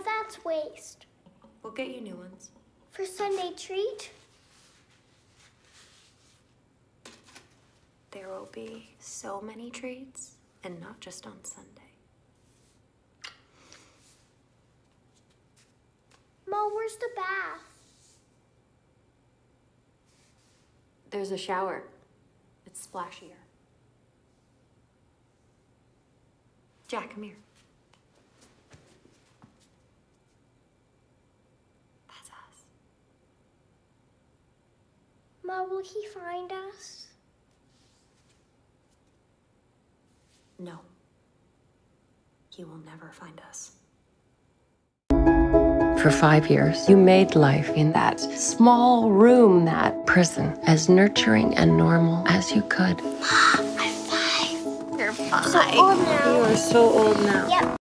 that's waste. We'll get you new ones. For Sunday treat? There will be so many treats, and not just on Sunday. Ma, where's the bath? There's a shower. It's splashier. Jack, come here. That's us. Ma, will he find us? No. He will never find us. For 5 years, you made life in that small room, that prison, as nurturing and normal as you could. I'm 5. You're 5. So old now. You are so old now. Yep.